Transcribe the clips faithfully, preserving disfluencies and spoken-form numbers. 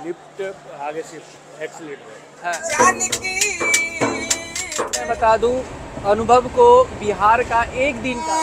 Lift आगे से accelerator है। मैं बता दूं अनुभव को बिहार का एक दिन का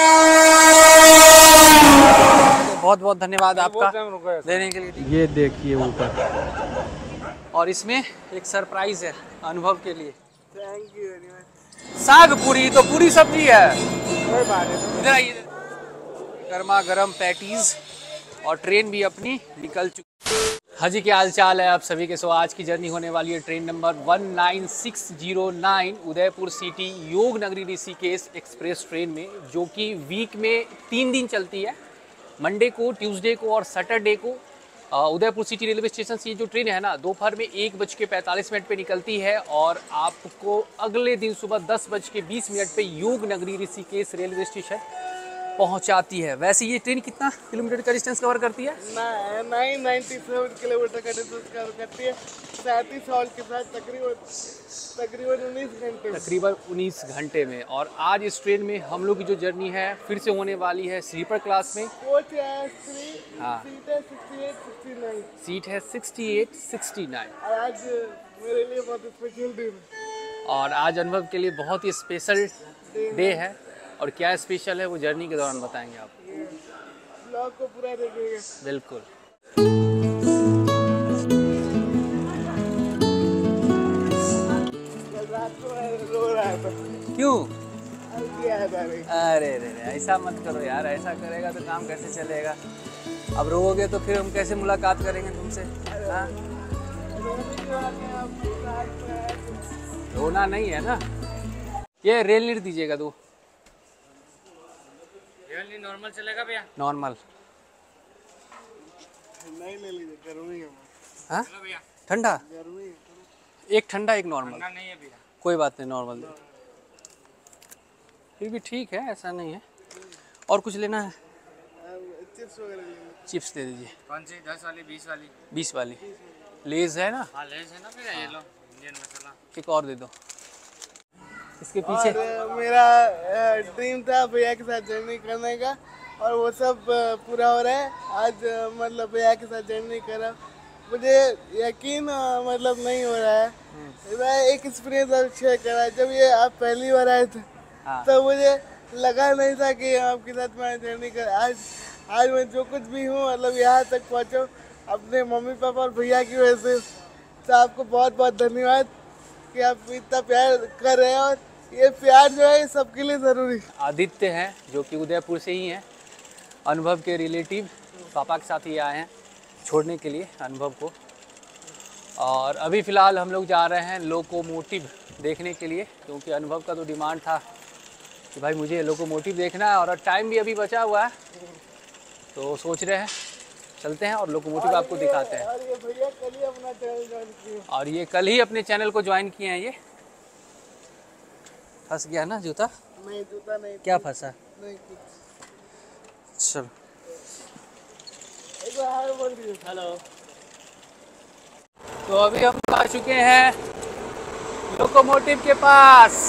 तो बहुत बहुत धन्यवाद आपका देने के लिए। ये देखिए ऊपर और इसमें एक सरप्राइज है अनुभव के लिए। Thank you very much. साग पूरी तो पूरी सब्जी है। कोई बात नहीं। इधर आइए। गर्मा गर्म पैटीज और ट्रेन भी अपनी निकल चुकी। हाँ जी, क्या हाल चाल है आप सभी के। सो आज की जर्नी होने वाली है train number one nine six zero nine Udaipur city Yog Nagari Rishikesh express train में, जो कि वीक में तीन दिन चलती है, मंडे को, ट्यूसडे को और सैटरडे को। उदयपुर सिटी रेलवे स्टेशन से ये जो ट्रेन है ना, दोपहर में एक बज के पैंतालीस मिनट पर निकलती है और आपको अगले दिन सुबह दस बज के बीस मिनट पर योग नगरी ऋषिकेश रेलवे स्टेशन पहुंचाती है। वैसे ये ट्रेन कितना किलोमीटर का डिस्टेंस कवर करती है? नाइन नाइन्टी सेवन किलोमीटर का डिस्टेंस कवर करती है। सैंतीस साल के साथ तकरीबन तकरीबन उन्नीस घंटे तकरीबन उन्नीस घंटे में। और आज इस ट्रेन में हम लोग की जो जर्नी है फिर से होने वाली है स्लीपर क्लास में। कोच है थ्री, हाँ, सीट है sixty eight sixty nine. Seat है सिक्सटी एट सिक्सटी नाइन। आज मेरे लिए बहुत स्पेशल दिन है और आज अनुभव के लिए बहुत ही स्पेशल डे है। और क्या स्पेशल है वो जर्नी के दौरान बताएंगे आप। ब्लॉग को पूरा देखिएगा। बिल्कुल। रात को रो रहा था। क्यों? अरे अरे रे ऐसा मत करो यार, ऐसा करेगा तो काम कैसे चलेगा। अब रोओगे तो फिर हम कैसे मुलाकात करेंगे तुमसे। हाँ, रोना नहीं है ना। ये रेल नीट दीजिएगा दो। नॉर्मल चलेगा भैया? नॉर्मल नहीं ले लीजिए, गर्मी है। हाँ, ठंडा गर्मी है। एक ठंडा एक नॉर्मल। नहीं है भैया, कोई बात नहीं, नॉर्मल दे। फिर भी ठीक है, ऐसा नहीं है। और कुछ लेना है? चिप्स वगैरह लेना। चिप्स दे दीजिए। कौन सी? दस वाली, बीस वाली? बीस वाली। लेज है ना? हाँ लेज है ना भैया। ये लो इंडियन मसाला। एक और दे दो। इसके पीछे और मेरा ड्रीम था भैया के साथ जर्नी करने का और वो सब पूरा हो रहा है। आज मतलब भैया के साथ जर्नी करा, मुझे यकीन मतलब नहीं हो रहा है। मैं एक एक्सपीरियंस शेयर करा। जब ये आप पहली बार आए थे हाँ। तो मुझे लगा नहीं था कि आपके साथ मैं जर्नी कर। आज आज मैं जो कुछ भी हूँ मतलब यहाँ तक पहुँचा अपने मम्मी पापा और भैया की वजह से। तो आपको बहुत बहुत धन्यवाद कि आप इतना प्यार कर रहे हैं और ये प्यार जो है सबके लिए ज़रूरी। आदित्य हैं जो कि उदयपुर से ही हैं, अनुभव के रिलेटिव, पापा के साथ ही आए हैं छोड़ने के लिए अनुभव को। और अभी फ़िलहाल हम लोग जा रहे हैं लोकोमोटिव देखने के लिए, क्योंकि अनुभव का तो डिमांड था कि भाई मुझे लोकोमोटिव देखना है और टाइम भी अभी बचा हुआ है, तो सोच रहे हैं चलते हैं और लोकोमोटिव आपको दिखाते हैं। और ये भैया कल ही अपना चैनल ज्वाइन किए और ये कल ही अपने चैनल को ज्वाइन किए हैं। ये फंस गया ना जूता? नहीं जूता नहीं। क्या फंसा? नहीं कुछ। चल एक बार हाय बोल दीजिए। हेलो। तो अभी हम आ चुके हैं लोकोमोटिव के पास।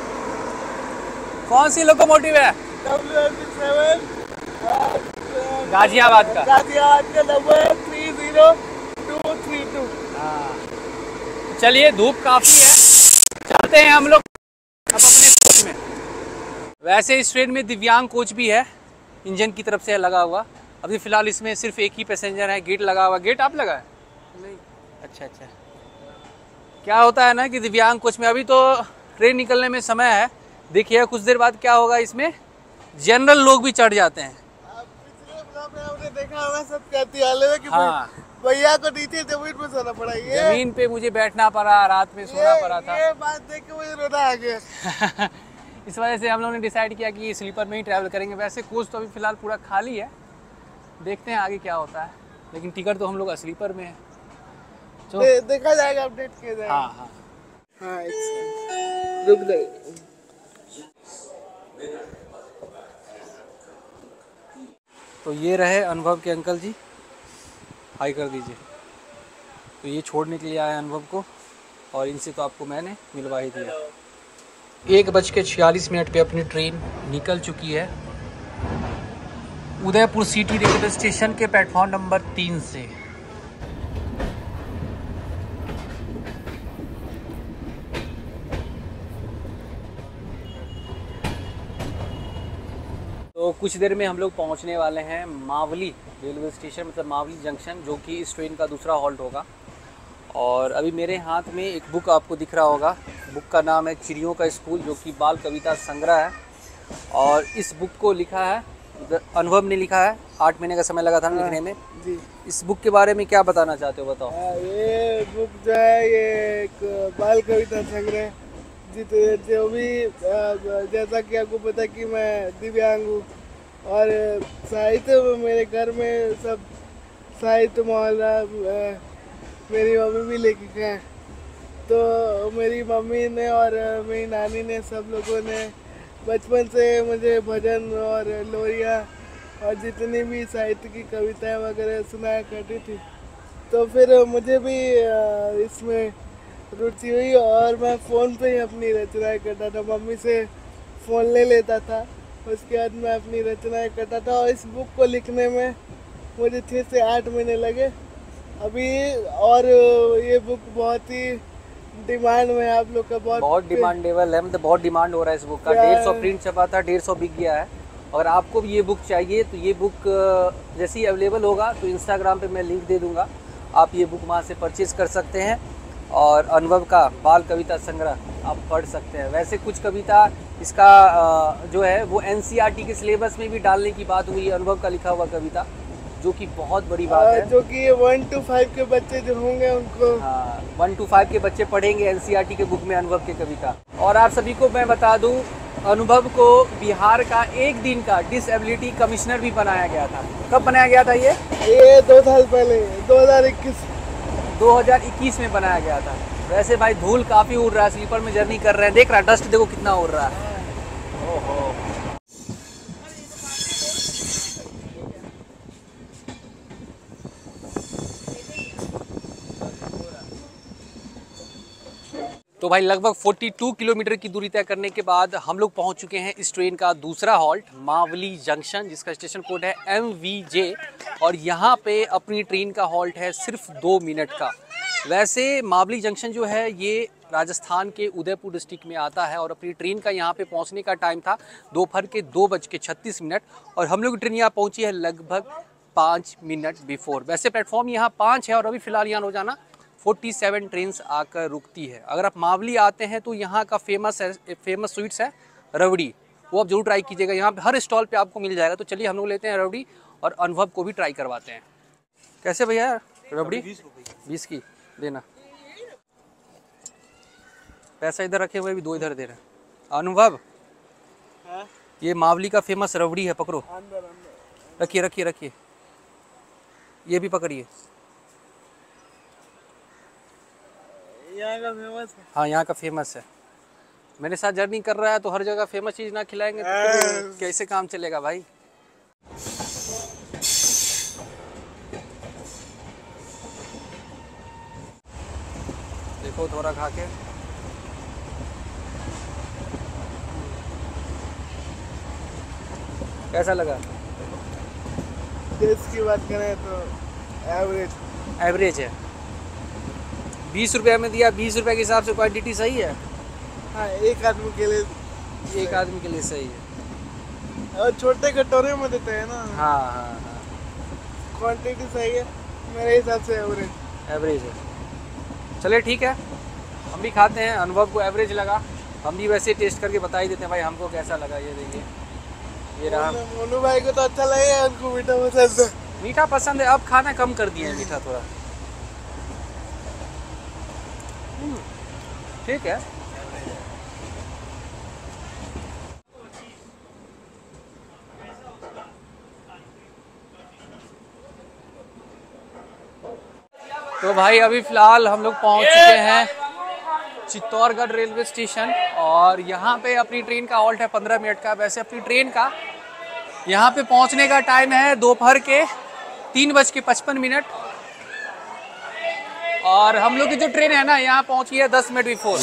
कौन सी लोकोमोटिव है? डब्ल्यू एम सेवन गाजियाबाद का। गाजियाबाद का number three zero two three two. हाँ, चलिए धूप काफ़ी है, चलते हैं हम लोग अब अपने कोच में। वैसे इस ट्रेन में दिव्यांग कोच भी है, इंजन की तरफ से लगा हुआ। अभी फ़िलहाल इसमें सिर्फ एक ही पैसेंजर है। गेट लगा हुआ। गेट आप लगा है? नहीं। अच्छा अच्छा। क्या होता है ना कि दिव्यांग कोच में अभी तो ट्रेन निकलने में समय है। देखिए कुछ देर बाद क्या होगा, इसमें जनरल लोग भी चढ़ जाते हैं। आप पिछले ब्लॉग में आपने देखा होगा सब कहती हाल में कि हाँ, भैया को नीचे जमीन पे सोना पड़ा। ये जमीन पे मुझे बैठना पड़ा, रात में सोना पड़ा था। ये बात देख के मुझे रोना आ गया। इस वजह से हम लोगों ने डिसाइड किया कि स्लीपर में ही ट्रैवल करेंगे। वैसे कोच तो अभी फ़िलहाल पूरा खाली है, देखते हैं आगे क्या होता है, लेकिन टिकट तो हम लोग स्लीपर में है। तो दे, देखा जाएगा, अपडेट किया जाएगा। हाँ हाँ हाँ एक रुक जाइए। तो ये रहे अनुभव के अंकल जी, हाई कर दीजिए। तो ये छोड़ने के लिए आए अनुभव को और इनसे तो आपको मैंने मिलवा ही दिया। एक बज के छियालीस मिनट पे अपनी ट्रेन निकल चुकी है उदयपुर सिटी रेलवे स्टेशन के प्लेटफॉर्म नंबर तीन से। तो कुछ देर में हम लोग पहुंचने वाले हैं मावली रेलवे स्टेशन, मतलब मावली जंक्शन, जो कि इस ट्रेन का दूसरा हॉल्ट होगा। और अभी मेरे हाथ में एक बुक आपको दिख रहा होगा, बुक का नाम है चिड़ियों का स्कूल, जो कि बाल कविता संग्रह है। और इस बुक को लिखा है अनुभव ने लिखा है, आठ महीने का समय लगा था लिखने में जी। इस बुक के बारे में क्या बताना चाहते हो, बताओ। हाँ, ये बुक जो है ये एक बाल कविता संग्रह, जित जो भी जैसा कि आपको पता कि मैं दिव्यांग हूँ और साहित्य में मेरे घर में सब साहित्य मोहल्ला, मेरी मम्मी भी लेखिक है, तो मेरी मम्मी ने और मेरी नानी ने सब लोगों ने बचपन से मुझे भजन और लोरियाँ और जितनी भी साहित्य की कविताएं वगैरह सुनाया करती थी। तो फिर मुझे भी इसमें रुचि हुई और मैं फ़ोन पे ही अपनी रचनाएं करता था, मम्मी से फ़ोन ले लेता था, उसके बाद मैं अपनी रचनाएं करता था। और इस बुक को लिखने में मुझे छः से आठ महीने लगे अभी। और ये बुक बहुत ही डिमांड में, आप लोग का बहुत बहुत डिमांडेबल है, मतलब बहुत डिमांड हो रहा है इस बुक का। डेढ़ सौ प्रिंट छपा था, डेढ़ सौ बिक गया है। अगर आपको भी ये बुक चाहिए तो ये बुक जैसे ही अवेलेबल होगा तो इंस्टाग्राम पे मैं लिंक दे दूंगा, आप ये बुक वहाँ से परचेज़ कर सकते हैं और अनुभव का बाल कविता संग्रह आप पढ़ सकते हैं। वैसे कुछ कविता इसका जो है वो एनसीईआरटी के सिलेबस में भी डालने की बात हुई है, अनुभव का लिखा हुआ कविता, जो कि बहुत बड़ी बात है, जो कि ये वन टू फाइव के बच्चे जो होंगे उनको, हाँ वन टू फाइव के बच्चे पढ़ेंगे एनसीईआरटी के बुक में अनुभव की कविता। और आप सभी को मैं बता दूं, अनुभव को बिहार का एक दिन का डिसेबिलिटी कमिश्नर भी बनाया गया था। कब बनाया गया था ये ये दो साल पहले, दो हज़ार इक्कीस दो हज़ार इक्कीस में बनाया गया था। वैसे भाई धूल काफ़ी उड़ रहा है, स्लीपर में जर्नी कर रहे हैं, देख रहा है डस्ट देखो कितना उड़ रहा है। ओहो तो भाई लगभग बयालीस किलोमीटर की दूरी तय करने के बाद हम लोग पहुंच चुके हैं इस ट्रेन का दूसरा हॉल्ट मावली जंक्शन, जिसका स्टेशन कोड है एम वी जे। और यहाँ पे अपनी ट्रेन का हॉल्ट है सिर्फ दो मिनट का। वैसे मावली जंक्शन जो है ये राजस्थान के उदयपुर डिस्ट्रिक्ट में आता है और अपनी ट्रेन का यहाँ पे पहुँचने का टाइम था दोपहर के दो बज के छत्तीस मिनट और हम लोग की ट्रेन यहाँ पहुँची है लगभग पाँच मिनट बिफोर। वैसे प्लेटफॉर्म यहाँ पाँच है और अभी फ़िलहाल यहाँ रोजाना सैंतालीस ट्रेन्स आकर रुकती है। अगर आप मावली आते हैं तो यहाँ का फेमस है, फेमस स्वीट्स है रबड़ी, वो आप जरूर ट्राई कीजिएगा, यहाँ पे हर स्टॉल पे आपको मिल जाएगा। तो चलिए हम लोग लेते हैं रबड़ी और अनुभव को भी ट्राई करवाते हैं। कैसे भैया रबड़ी? बीस की देना, पैसा इधर रखे हुए भी दो इधर दे रहे हैं। अनुभव है? ये मावली का फेमस रबड़ी है, पकड़ो, रखिए रखिए रखिए, ये भी पकड़िए। यहाँ का फेमस है? हाँ यहाँ का फेमस है। मेरे साथ जर्नी कर रहा है तो हर जगह फेमस चीज़ ना खिलाएंगे तो कैसे काम चलेगा भाई। देखो थोड़ा खा के, कैसा लगा? टेस्ट की बात करें तो एवरेज एवरेज है। बीस रुपये में दिया, बीस रुपये के हिसाब से क्वांटिटी सही है। हाँ, एक आदमी के लिए एक आदमी के लिए सही है और छोटे कटोरे में देते हैं ना। हाँ हाँ हाँ क्वांटिटी सही है मेरे हिसाब से, एवरेज एवरेज है। चलिए ठीक है, हम भी खाते हैं। अनुभव को एवरेज लगा, हम भी वैसे टेस्ट करके बता ही देते हैं भाई हमको कैसा लगा। ये देखिए, ये रहा। मोनू भाई को तो अच्छा लगेगा, उनको मीठा पसंद है। मीठा पसंद है, अब खाना कम कर दिए हैं मीठा थोड़ा। ठीक है। तो भाई अभी फ़िलहाल हम लोग पहुंच चुके हैं चित्तौड़गढ़ रेलवे स्टेशन और यहाँ पे अपनी ट्रेन का हॉल्ट है पंद्रह मिनट का। वैसे अपनी ट्रेन का यहाँ पे पहुँचने का टाइम है दोपहर के तीन बज के पचपन मिनट और हम लोग की जो ट्रेन है ना यहाँ पहुँची है दस मिनट बिफोर।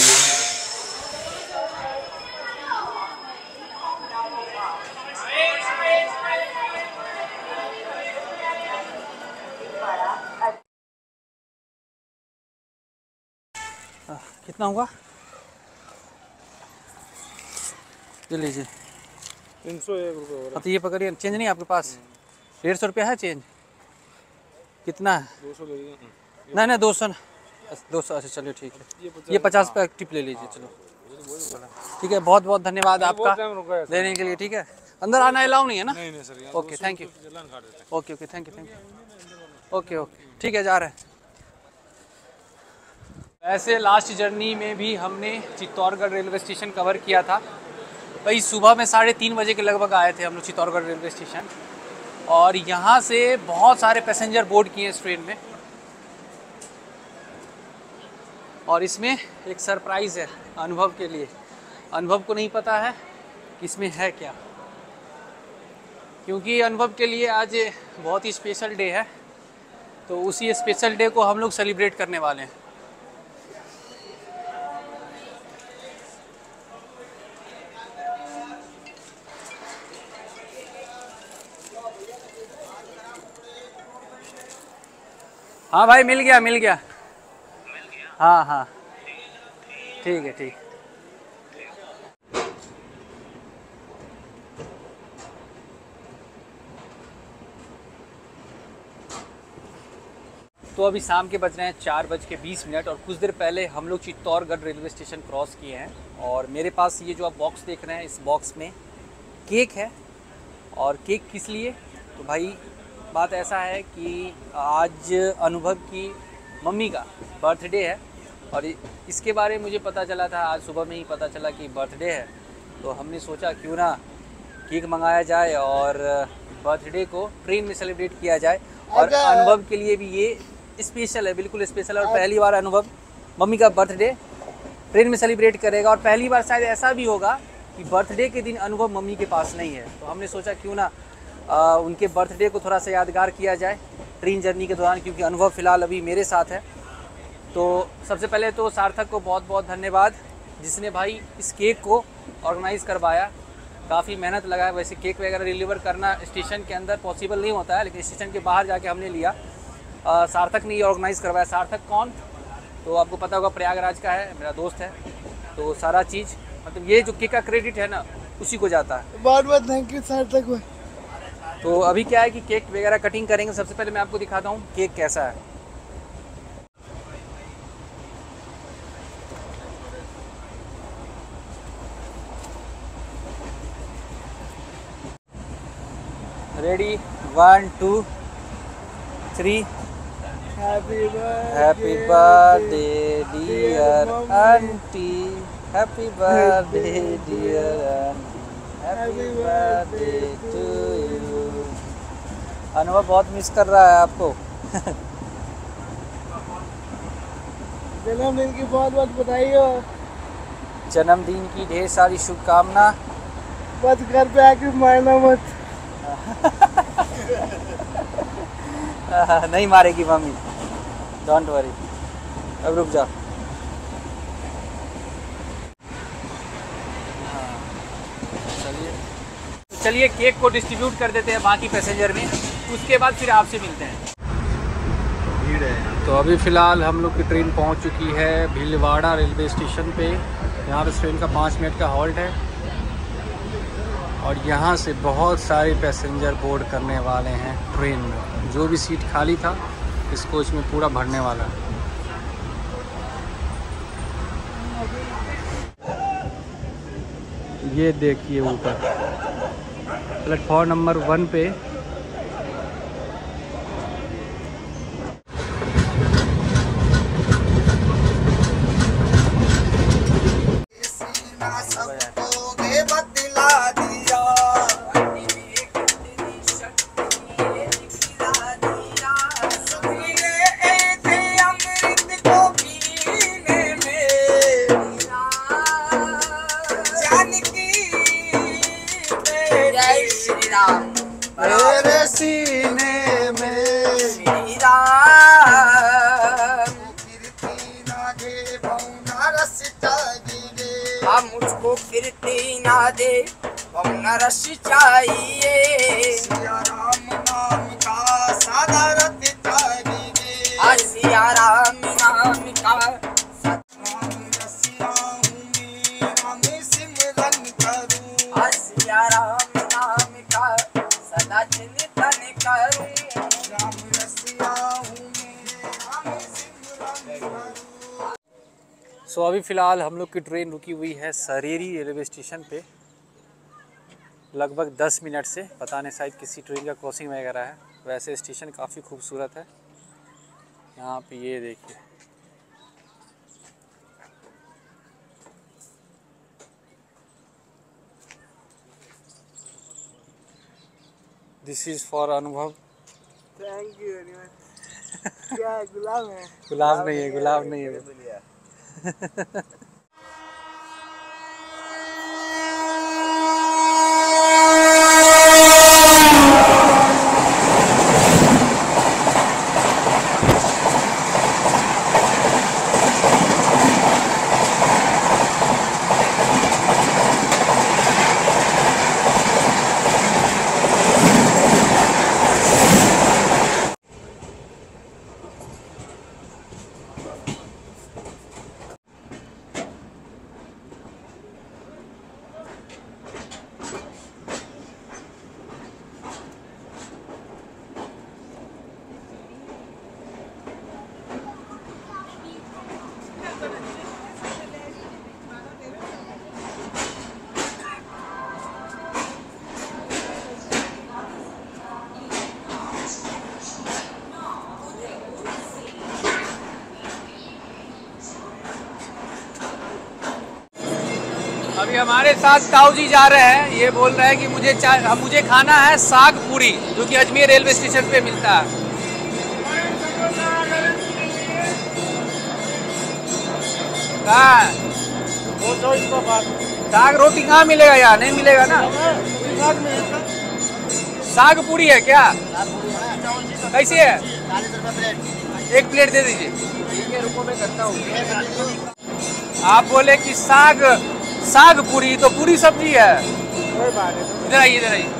कितना हुआ? ये लीजिए, तीन सौ एक रुपये हो रहा तो ये पकड़िए, चेंज नहीं आपके पास? डेढ़ सौ रुपया है चेंज? कितना है? है। दो सौ ले लीजिए। नहीं नहीं दो सौ दो सौ अच्छा चलिए ठीक है, ये पचास रुपये टिप ले लीजिए। चलो ठीक है, बहुत बहुत धन्यवाद आपका देने के लिए। ठीक है, अंदर आना अलाउ नहीं है ना? नहीं नहीं sir, okay thank you. Okay okay thank you thank you. Okay okay ठीक है, जा रहे हैं। वैसे लास्ट जर्नी में भी हमने चित्तौड़गढ़ रेलवे स्टेशन कवर किया था भाई। सुबह में साढ़े तीन बजे के लगभग आए थे हम लोग चित्तौड़गढ़ रेलवे स्टेशन, और यहाँ से बहुत सारे पैसेंजर बोर्ड किए इस ट्रेन में। और इसमें एक सरप्राइज़ है अनुभव के लिए। अनुभव को नहीं पता है कि इसमें है क्या, क्योंकि अनुभव के लिए आज बहुत ही स्पेशल डे है। तो उसी स्पेशल डे को हम लोग सेलिब्रेट करने वाले हैं। हाँ भाई मिल गया मिल गया हाँ हाँ ठीक है ठीक। तो अभी शाम के बज रहे हैं चार बज के बीस मिनट, और कुछ देर पहले हम लोग चित्तौड़गढ़ रेलवे स्टेशन क्रॉस किए हैं। और मेरे पास ये जो आप बॉक्स देख रहे हैं, इस बॉक्स में केक है। और केक किस लिए? तो भाई बात ऐसा है कि आज अनुभव की मम्मी का बर्थडे है, और इसके बारे में मुझे पता चला था आज सुबह में ही पता चला कि बर्थडे है। तो हमने सोचा क्यों ना केक मंगाया जाए और बर्थडे को ट्रेन में सेलिब्रेट किया जाए। और अनुभव के लिए भी ये स्पेशल है, बिल्कुल स्पेशल है। और पहली बार अनुभव मम्मी का बर्थडे ट्रेन में सेलिब्रेट करेगा, और पहली बार शायद ऐसा भी होगा कि बर्थडे के दिन अनुभव मम्मी के पास नहीं है। तो हमने सोचा क्यों ना आ, उनके बर्थडे को थोड़ा सा यादगार किया जाए ट्रेन जर्नी के दौरान, क्योंकि अनुभव फ़िलहाल अभी मेरे साथ है। तो सबसे पहले तो सार्थक को बहुत बहुत धन्यवाद, जिसने भाई इस केक को ऑर्गेनाइज़ करवाया। काफ़ी मेहनत लगा है। वैसे केक वगैरह डिलीवर करना स्टेशन के अंदर पॉसिबल नहीं होता है, लेकिन स्टेशन के बाहर जाके हमने लिया। आ, सार्थक ने ये ऑर्गेनाइज़ करवाया। सार्थक कौन? तो आपको पता होगा, प्रयागराज का है, मेरा दोस्त है। तो सारा चीज़ मतलब ये जो केक का क्रेडिट है ना, उसी को जाता है। बहुत बहुत थैंक यू सार्थक भाई। तो अभी क्या है कि केक वगैरह कटिंग करेंगे। सबसे पहले मैं आपको दिखाता हूँ केक कैसा है। Ready, one two three. Happy happy birthday dear aunty, happy birthday dear aunty, happy birthday to you. Anubhav बहुत मिस कर रहा है आपको। जन्मदिन की बहुत बहुत बधाई हो। जन्मदिन की ढेर सारी शुभकामना। बस घर पे आके मारना मत। नहीं मारेगी मम्मी, डोंट वरी। अब रुक जाओ। चलिए चलिए केक को डिस्ट्रीब्यूट कर देते हैं बाकी पैसेंजर में, उसके बाद फिर आपसे मिलते हैं। भीड़ है। तो अभी फ़िलहाल हम लोग की ट्रेन पहुंच चुकी है भीलवाड़ा रेलवे स्टेशन पे। यहाँ पे ट्रेन का पाँच मिनट का हॉल्ट है, और यहाँ से बहुत सारे पैसेंजर बोर्ड करने वाले हैं ट्रेन में। जो भी सीट खाली था इस कोच में पूरा भरने वाला है। ये देखिए ऊपर प्लेटफॉर्म नंबर वन पे मेरे सीने में श्री राम कीर्ति ना दे भौना रस चाहिए। हम मुझको कीर्ति ना दे भौना रस चाहिए। सिया राम नाम का सादा रत चाहिए। आ सिया राम नाम का राम रसिया हूँ मैं, राम सिमरन करूँ। आ सिया राम सो अभी फ़िलहाल हम लोग की ट्रेन रुकी हुई है सरेरी रेलवे स्टेशन पे लगभग दस मिनट से। पता नहीं शायद किसी ट्रेन का क्रॉसिंग वगैरह है। वैसे स्टेशन काफ़ी खूबसूरत है। यहाँ पे ये देखिए, this is for Anubhav. Thank you very much. क्या गुलाब है? गुलाब नहीं है, गुलाब नहीं है। अभी हमारे साथ ताऊ जी जा रहे हैं। ये बोल रहे हैं कि मुझे चा, मुझे खाना है साग पूरी, जो कि अजमेर रेलवे स्टेशन पे मिलता है। कहाँ है? साग रोटी कहाँ मिलेगा? यार नहीं मिलेगा ना। साग पूरी है क्या? कैसे है? एक प्लेट दे दीजिए। रुको मैं करता हूँ। आप बोले कि साग साग पूरी, तो पूरी सब्जी है। इधर आइए, इधर आइए।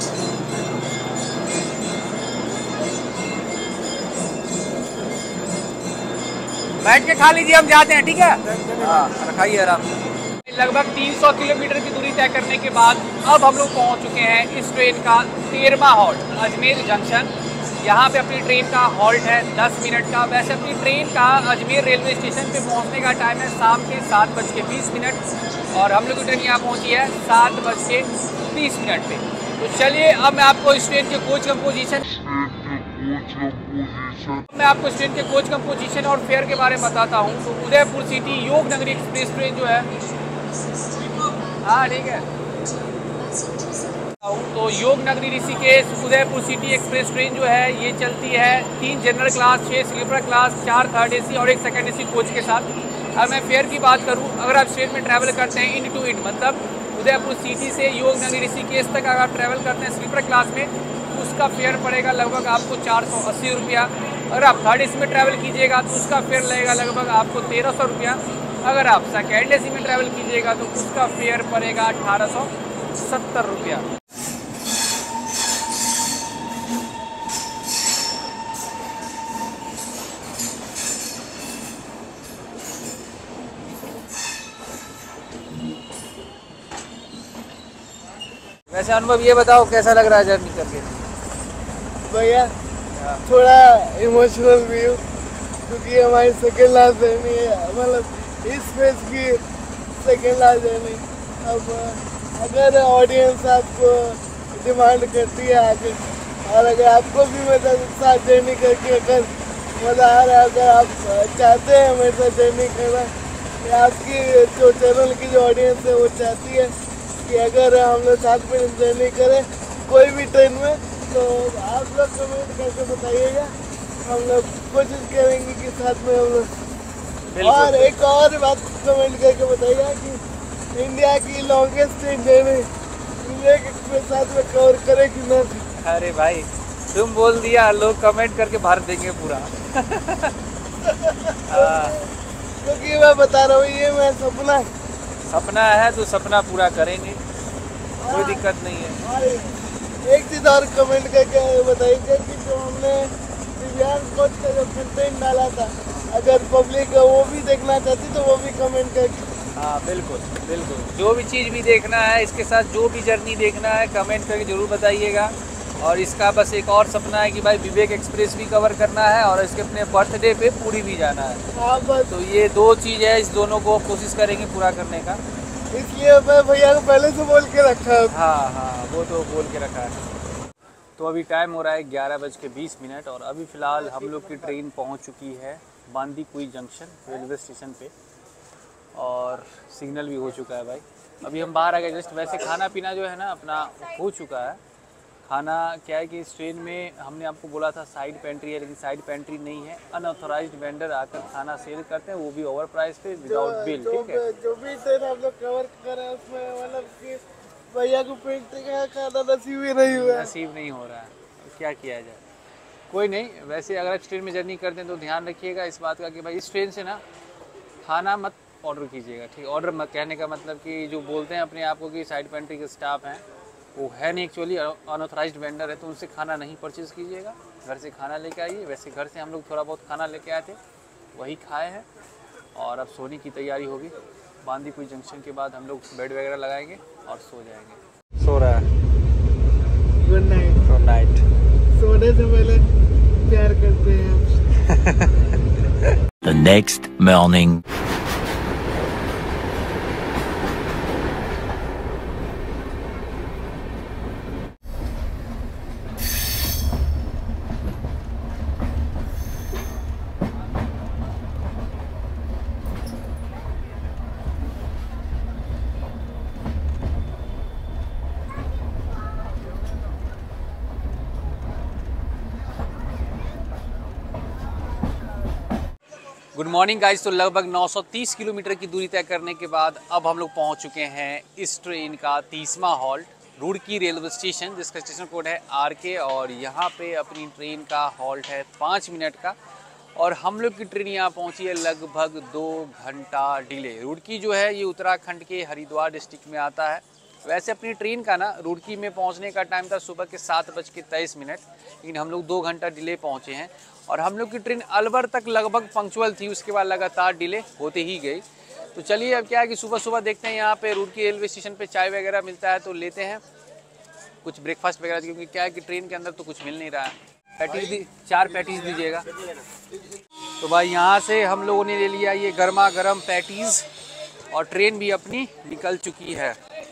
बैठ के खा लीजिए, हम जाते हैं, ठीक है? हाँ, रखाइए आराम से। लगभग तीन सौ किलोमीटर की दूरी तय करने के बाद अब हम लोग पहुंच चुके हैं इस ट्रेन का तेरहवां हॉल्ट अजमेर जंक्शन। यहाँ पे अपनी ट्रेन का हॉल्ट है दस मिनट का। वैसे अपनी ट्रेन का अजमेर रेलवे स्टेशन पे पहुँचने का टाइम है शाम के सात बज के बीस मिनट और हम लोग की ट्रेन यहाँ पहुँची है सात बज के तीस मिनट पे। तो चलिए अब मैं आपको इस ट्रेन के कोच कंपोजिशन मैं आपको इस ट्रेन के कोच कंपोजिशन और फेयर के बारे में बताता हूँ। तो उदयपुर सिटी योग नगरी एक्सप्रेस ट्रेन जो है, हाँ ठीक है, तो Yog Nagari Rishikesh Udaipur city express train जो है ये चलती है तीन जनरल क्लास, छः स्लीपर क्लास, चार थर्ड एसी और एक सेकंड एसी कोच के साथ। अब मैं फेयर की बात करूं, अगर आप ट्रेन में ट्रैवल करते हैं इन टू इट, मतलब उदयपुर सिटी से योग नगरी ऋषिकेश तक अगर आप ट्रैवल करते हैं स्लीपर क्लास में, तो उसका फेयर पड़ेगा लगभग आपको चार सौ अस्सी रुपया। अगर आप थर्ड एसी में ट्रैवल कीजिएगा तो उसका फेयर लगेगा लगभग आपको तेरह सौ रुपया। अगर आप सेकेंड एसी में ट्रैवल कीजिएगा तो उसका फेयर पड़ेगा अठारह सौ सत्तर रुपया। वैसे अनुभव ये बताओ कैसा लग रहा है जर्नी करके? भैया थोड़ा इमोशनल भी हूँ क्योंकि हमारी सेकेंड लास्ट जर्नी है, मतलब इस फेज की सेकेंड लास्ट जर्नी। अब अगर ऑडियंस आपको डिमांड करती है आगे, और अगर आपको भी मेरे साथ जर्नी करके अगर मज़ा आ रहा है, अगर आप चाहते हैं मेरे साथ जर्नी करना, या आपकी जो चैनल की जो ऑडियंस है वो चाहती है कि अगर हम लोग साथ में जर्नी करें कोई भी ट्रेन में, तो आप लोग कमेंट करके बताइएगा। हम लोग कोशिश करेंगे कि साथ में हम लोग। और एक और बात कमेंट करके बताइएगा कि इंडिया की लॉन्गेस्ट ट्रेन जर्नी इंडिया के साथ में कवर करें कि ना। अरे भाई तुम बोल दिया, लोग कमेंट करके भर देंगे पूरा। क्योंकि तो मैं बता रहा हूँ ये मैं सपना सपना है तो सपना पूरा करेंगे, कोई दिक्कत नहीं है। और एक चीज़ और कमेंट करके बताइएगा कि जो हमने दिव्यांग कोच का जो कंटेंट डाला था, अगर पब्लिक वो भी देखना चाहती तो वो भी कमेंट करके। हाँ बिल्कुल बिल्कुल, जो भी चीज़ भी देखना है, इसके साथ जो भी जर्नी देखना है कमेंट करके ज़रूर बताइएगा। और इसका बस एक और सपना है कि भाई विवेक एक्सप्रेस भी कवर करना है और इसके अपने बर्थडे पे पूरी भी जाना है। हाँ बस तो ये दो चीज़ है, इस दोनों को कोशिश करेंगे पूरा करने का। इसलिए मैं भैया को पहले से बोल के रखा हूँ। हाँ हाँ, वो तो बोल के रखा है। तो अभी टाइम हो रहा है ग्यारह बज के बीस मिनट और अभी फ़िलहाल हम लोग की ट्रेन पहुंच चुकी है बांदीकुई जंक्शन रेलवे स्टेशन पे और सिग्नल भी हो चुका है भाई। अभी हम बाहर आ गए जस्ट। वैसे खाना पीना जो है ना अपना हो चुका है। खाना क्या है कि इस ट्रेन में हमने आपको बोला था साइड पेंट्री है, लेकिन साइड पेंट्री नहीं है। अनऑथोराइज्ड वेंडर आकर खाना सेल करते हैं, वो भी ओवर प्राइस पे विदाउट बिल। ठीक है, जो भी ट्रेन हम लोग कवर करें उसमें मतलब कि भैया को पेंट्री का खाना नसीब ही नहीं हुआ। नसीब नहीं हो रहा है, क्या किया जाए। कोई नहीं, वैसे अगर इस ट्रेन में जर्नी करते हैं तो ध्यान रखिएगा इस बात का कि भाई इस ट्रेन से ना खाना मत ऑर्डर कीजिएगा। ठीक, ऑर्डर मत कहने का मतलब कि जो बोलते हैं अपने आप को कि साइड पेंट्री के स्टाफ हैं, वो है नहीं, एक्चुअली अनऑथराइज्ड वेंडर है। तो उनसे खाना नहीं परचेज़ कीजिएगा, घर से खाना लेके आइए। वैसे घर से हम लोग थोड़ा बहुत खाना लेके आए थे, वही खाए हैं और अब सोने की तैयारी होगी। बांदीकुई जंक्शन के बाद हम लोग बेड वगैरह लगाएंगे और सो जाएंगे। सो रहा है। Good night. Good night. सोने से पहले प्यार करते हैं। The next morning. Good morning guys. तो लगभग नौ सौ तीस किलोमीटर की दूरी तय करने के बाद अब हम लोग पहुंच चुके हैं इस ट्रेन का तीसवां हॉल्ट रुड़की रेलवे स्टेशन, जिसका स्टेशन कोड है आर के। और यहाँ पे अपनी ट्रेन का हॉल्ट है पाँच मिनट का और हम लोग की ट्रेन यहाँ पहुँची है लगभग दो घंटा डिले। रुड़की जो है ये उत्तराखंड के हरिद्वार डिस्ट्रिक्ट में आता है। वैसे अपनी ट्रेन का ना रुड़की में पहुंचने का टाइम था सुबह के सात बज के तेईस मिनट, लेकिन हम लोग दो घंटा डिले पहुंचे हैं। और हम लोग की ट्रेन अलवर तक लगभग पंक्चुअल थी, उसके बाद लगातार डिले होते ही गई। तो चलिए अब क्या है कि सुबह सुबह देखते हैं यहाँ पे रुड़की रेलवे स्टेशन पे चाय वगैरह मिलता है तो लेते हैं कुछ ब्रेकफास्ट वगैरह, क्योंकि क्या है कि ट्रेन के अंदर तो कुछ मिल नहीं रहा है। पैटीज दी, चार पैटीज दीजिएगा। तो भाई यहाँ से हम लोगों ने ले लिया ये गर्मा गर्म पैटीज और ट्रेन भी अपनी निकल चुकी है।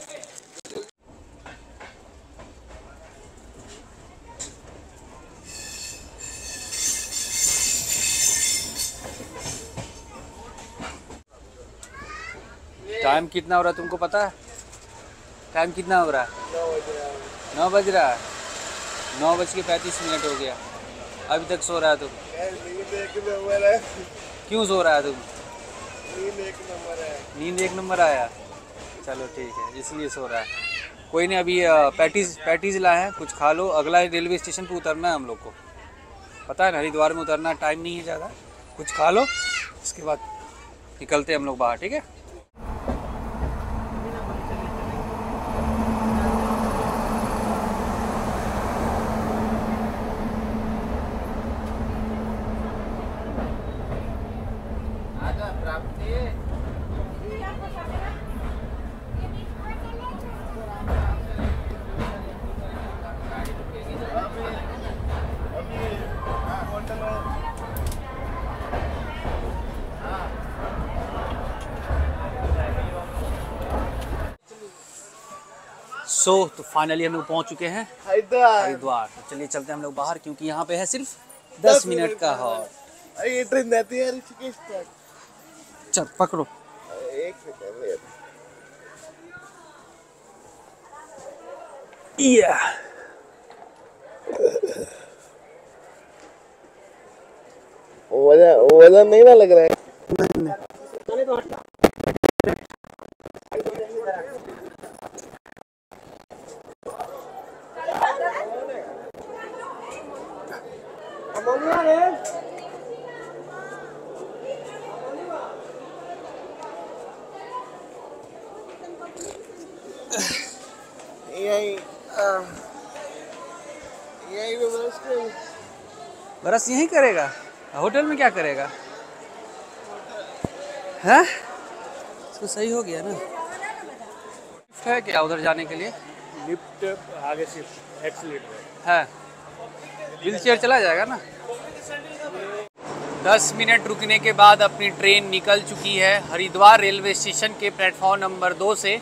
टाइम कितना हो रहा है तुमको पता है? टाइम कितना हो रहा है? नौ बज रहा है। नौ बज के पैंतीस मिनट हो गया, अभी तक सो रहा है तुम। क्यों सो रहा है तुम? नींद एक नंबर है। नींद एक नंबर आया, चलो ठीक है, इसलिए सो रहा है। कोई नहीं, अभी पैटीज पैटीज लाए हैं, कुछ खा लो। अगला रेलवे स्टेशन पे उतरना है हम लोग को, पता है ना, हरिद्वार में उतरना, टाइम नहीं है ज़्यादा। कुछ खा लो, उसके बाद निकलते हैं हम लोग बाहर, ठीक है। सो so, तो फाइनली हम लोग पहुंच चुके हैं हरिद्वार। हरिद्वार। तो चलिए चलते हैं हम लोग बाहर, क्योंकि यहाँ पे है सिर्फ दस मिनट का हॉल्ट। ये ट्रेन जाती है ऋषिकेश तक। चल पकड़ो। एक सेकंड। या वजन वजन नहीं ना लग रहा है। यही यही पे बरस के बरस यहीं करेगा, होटल में क्या करेगा? हैं? इसको सही हो गया ना। लिफ्ट है क्या उधर जाने के लिए? लिफ्ट आगे से एक्सीलेटर है। है, व्हील चेयर चला जाएगा ना। दस मिनट रुकने के बाद अपनी ट्रेन निकल चुकी है हरिद्वार रेलवे स्टेशन के प्लेटफॉर्म नंबर दो से,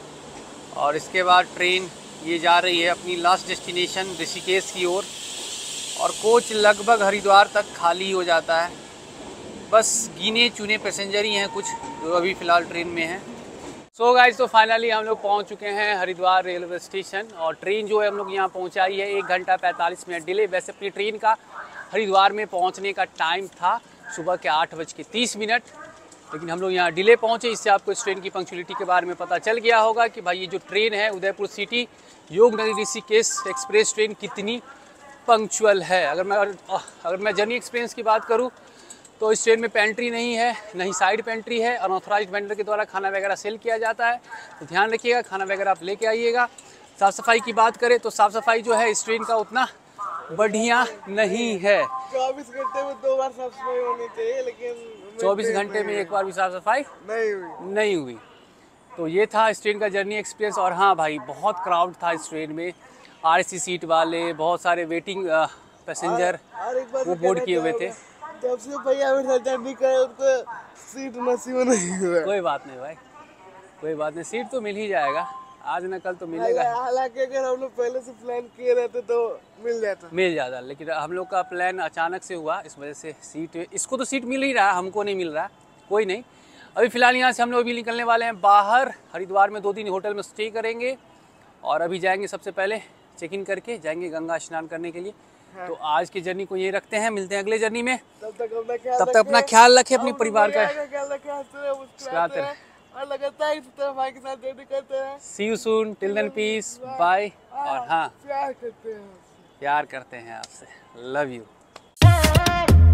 और इसके बाद ट्रेन ये जा रही है अपनी लास्ट डेस्टिनेशन ऋषिकेश की ओर, और कोच लगभग हरिद्वार तक खाली हो जाता है। बस गिने चुने पैसेंजर ही हैं कुछ जो अभी फ़िलहाल ट्रेन में हैं। सो गाइस, तो फाइनली हम लोग पहुंच चुके हैं हरिद्वार रेलवे स्टेशन, और ट्रेन जो है हम लोग यहाँ पहुँचाई है एक घंटा पैंतालीस मिनट डिले। वैसे अपनी ट्रेन का हरिद्वार में पहुँचने का टाइम था सुबह के आठ बज के तीस मिनट, लेकिन हम लोग यहाँ डिले पहुँचे। इससे आपको इस ट्रेन की पंक्चुअलिटी के बारे में पता चल गया होगा कि भाई ये जो ट्रेन है Udaipur city Yognagari Rishikesh express train कितनी पंक्चुअल है। अगर मैं अगर मैं जर्नी एक्सपीरियंस की बात करूँ तो इस ट्रेन में पेंट्री नहीं है, नहीं साइड पेंट्री है। अनऑथराइज्ड वेंडर के द्वारा खाना वगैरह सेल किया जाता है, तो ध्यान रखिएगा, खाना वगैरह आप लेके आइएगा। साफ़ सफाई की बात करें तो साफ़ सफाई जो है इस ट्रेन का उतना बढ़िया नहीं है। चौबीस घंटे में दो बार साफ सफाई होनी चाहिए, लेकिन चौबीस घंटे में एक बार भी साफ़ सफाई नहीं हुई नहीं हुई। तो ये था इस ट्रेन का जर्नी एक्सपीरियंस। और हाँ भाई, बहुत क्राउड था इस ट्रेन में, आर सी सीट वाले, बहुत सारे वेटिंग पैसेंजर और एक बात वो बोर्ड किए हुए थे। जब से भैया मेरे साथ जर्नी करे उनको सीट नसीब नहीं हुआ। कोई बात नहीं भाई, कोई बात नहीं, सीट तो मिल ही जाएगा, आज न कल तो मिलेगा। हालांकि अगर हम लोग पहले से प्लान किए रहते तो मिल जाता मिल जाता, लेकिन हम लोग का प्लान अचानक से हुआ, इस वजह से सीट, इसको तो सीट मिल ही रहा है, हमको नहीं मिल रहा। कोई नहीं, अभी फ़िलहाल यहाँ से हम लोग अभी निकलने वाले हैं बाहर। हरिद्वार में दो दिन होटल में स्टे करेंगे, और अभी जाएंगे सबसे पहले चेक इन करके जाएंगे गंगा स्नान करने के लिए। हाँ। तो आज की जर्नी को यही रखते हैं, मिलते हैं अगले जर्नी में। तब तक अपना ख्याल तब तक अपना ख्याल रखें, अपनी परिवार का ख्याल रखें, मुस्कुराते रहें और लगातार इस तरह भाई के साथ जर्नी करते हैं। See you soon, till then peace, bye. और हाँ, प्यार करते हैं प्यार करते हैं आपसे, लव यू।